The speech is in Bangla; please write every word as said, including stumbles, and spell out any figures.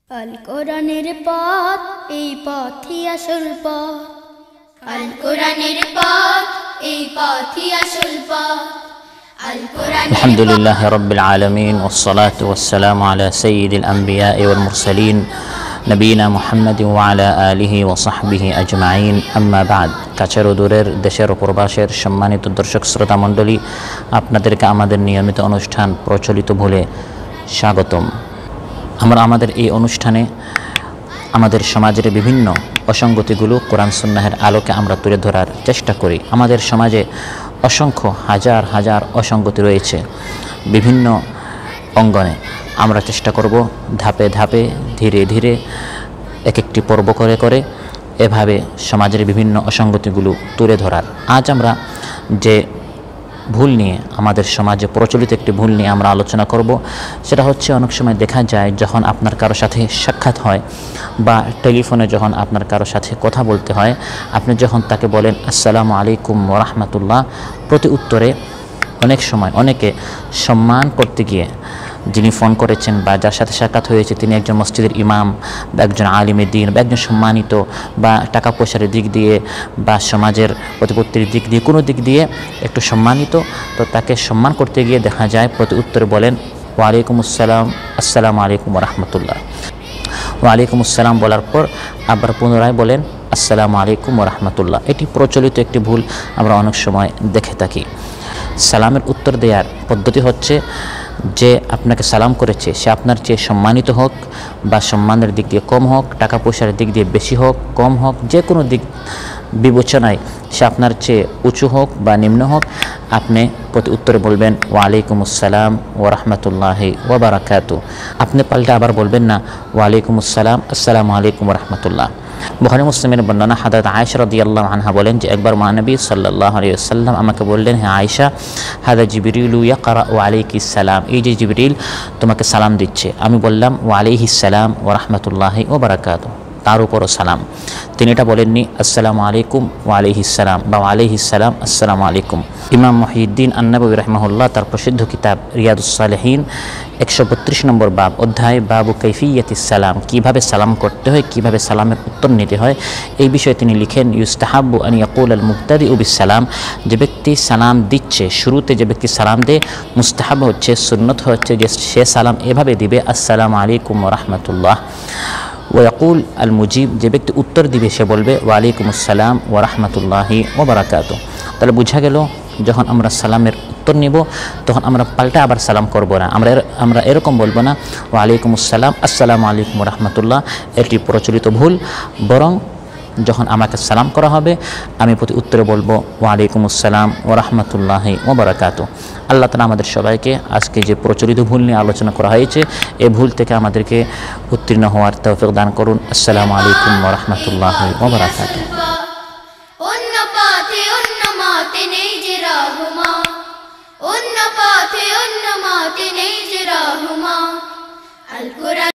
আল কোরআনের পথ এই পথই আসল পথ, আল কোরআনের পথ এই পথই আসল পথ। আল কোরআনের আলহামদুলিল্লাহ রাব্বিল আলামিন ওয়াসসালাতু ওয়াসসালামু আলা সাইয়্যিদিল আম্বিয়া ওয়াল মুরসালিন নবিয়িনা মুহাম্মাদিন ওয়া আলা আলিহি ওয়া সাহবিহি আজমাইন, আম্মা বাদ। কাছের ও দূরের, দেশের ও প্রবাসের সম্মানিত দর্শক শ্রোতা মণ্ডলী, আপনাদেরকে আমাদের নিয়মিত অনুষ্ঠান প্রচলিত ভুলে স্বাগতম। আমরা আমাদের এই অনুষ্ঠানে আমাদের সমাজের বিভিন্ন অসঙ্গতিগুলো কোরআন সুন্নাহের আলোকে আমরা তুলে ধরার চেষ্টা করি। আমাদের সমাজে অসংখ্য হাজার হাজার অসঙ্গতি রয়েছে বিভিন্ন অঙ্গনে। আমরা চেষ্টা করব ধাপে ধাপে ধীরে ধীরে এক একটি পর্ব করে করে এভাবে সমাজের বিভিন্ন অসঙ্গতিগুলো তুলে ধরার। আজ আমরা যে ভুল নিয়ে, আমাদের সমাজে প্রচলিত একটি ভুল নিয়ে আমরা আলোচনা করব, সেটা হচ্ছে অনেক সময় দেখা যায় যখন আপনার কারো সাথে সাক্ষাৎ হয় বা টেলিফোনে যখন আপনার কারো সাথে কথা বলতে হয়, আপনি যখন তাকে বলেন আসসালামু আলাইকুম ওয়া রাহমাতুল্লাহ, প্রতি উত্তরে অনেক সময় অনেকে সম্মান করতে গিয়ে যিনি ফোন করেছেন বা যার সাথে সাক্ষাৎ হয়েছে তিনি একজন মসজিদের ইমাম বা একজন আলিমে দ্বীন বা একজন সম্মানিত বা টাকা পয়সার দিক দিয়ে বা সমাজের প্রতিপত্তির দিক দিয়ে কোনো দিক দিয়ে একটু সম্মানিত, তো তাকে সম্মান করতে গিয়ে দেখা যায় প্রতি উত্তরে বলেন ওয়ালাইকুম আসসালাম, আসসালামু আলাইকুম ওয়া রাহমাতুল্লাহ। ওয়ালাইকুম আসসালাম বলার পর আবার পুনরায় বলেন আসসালামু আলাইকুম ওয়া রাহমাতুল্লাহ। এটি প্রচলিত একটি ভুল আমরা অনেক সময় দেখে থাকি। সালামের উত্তর দেওয়ার পদ্ধতি হচ্ছে, যে আপনাকে সালাম করেছে সে আপনার চেয়ে সম্মানিত হোক বা সম্মানের দিক দিয়ে কম হোক, টাকা পয়সার দিক দিয়ে বেশি হোক কম হোক, যে কোনো দিক বিবেচনায় সে আপনার চেয়ে উঁচু হোক বা নিম্ন হোক, আপনি প্রতি উত্তরে বলবেন ওয়ালাইকুম আসসালাম ওয়া রাহমাতুল্লাহি ওয়া বারাকাতু। আপনি পাল্টে আবার বলবেন না ওয়ালাইকুম আসসালাম, আসসালামু আলাইকুম ওয়া রাহমাতুল্লাহ। বুখারী মুসলিমের বর্ণনা, হযরত আয়েশা রাদিয়াল্লাহু আনহা বলেন যে একবার মহানবী সাল্লাল্লাহু আলাইহি ওয়াসাল্লাম আমাকে বললেন, হে আয়েশা, হাযা জিবরিলু ইয়াকরাউ আলাইকিস সালাম, এই যে জিবরিল তোমাকে সালাম দিচ্ছে। আমি বললাম ওয়া আলাইহিস সালাম ওয়া রাহমাতুল্লাহি ওয়া বারাকাতু, তার উপরও সালাম। তিনি এটা বলেননি আসসালামু আলাইকুম ওয়া আলাইহিস সালাম বা ওয়া আলাইহিস সালাম আসসালামু আলাইকুম। ইমাম মুহিউদ্দিন আন-নববী রাহিমাহুল্লাহ তার প্রসিদ্ধ কিতাব রিয়াদুস সালিহিন একশো বত্রিশ নম্বর বাব, অধ্যায় বাবু কাইফিয়াতিস সালাম, কীভাবে সালাম করতে হয়, কীভাবে সালামের উত্তর নিতে হয়, এই বিষয়ে তিনি লিখেন ইউস্তাহাব্বু আন ইয়াকুল আল মুবতাদিউ বিস সালাম, যে ব্যক্তি সালাম দিচ্ছে, শুরুতে যে ব্যক্তি সালাম দেয়, মুস্তাহাব হচ্ছে, সুন্নত হচ্ছে যে সে সালাম এভাবে দিবে আসসালামু আলাইকুম ওয়া রাহমাতুল্লাহ। ওয়াকুল আল মুজিব, যে ব্যক্তি উত্তর দিবে সে বলবে ওয়ালাইকুম আসসালাম ওয়া রাহমাতুল্লাহি ওয়া বারাকাতু। তাহলে বোঝা গেল যখন আমরা সালামের উত্তর নিব তখন আমরা পাল্টা আবার সালাম করব না, আমরা আমরা এরকম বলবো না ওয়ালাইকুম আসসালাম, আসসালামু আলাইকুম ওয়া রাহমাতুল্লাহ, এটি প্রচলিত ভুল। বরং যখন আমাকে সালাম করা হবে আমি প্রতি উত্তরে বলবো ওয়ালাইকুম আসসালাম ওয়া রাহমাতুল্লাহি ওয়া বারাকাতু। আল্লাহ তাআলা আমাদের সবাইকে আজকে যে প্রচলিত ভুল নিয়ে আলোচনা করা হয়েছে এই ভুল থেকে আমাদেরকে উত্তীর্ণ হওয়ার তৌফিক দান করুন। আসসালামু আলাইকুম ওয়া রাহমাতুল্লাহি ওয়া বারাকাতু।